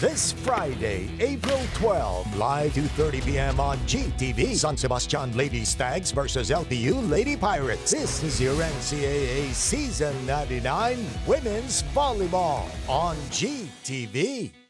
This Friday, April 12, live 2:30 p.m. on GTV. San Sebastian Lady Stags versus LPU Lady Pirates. This is your NCAA Season 99 Women's Volleyball on GTV.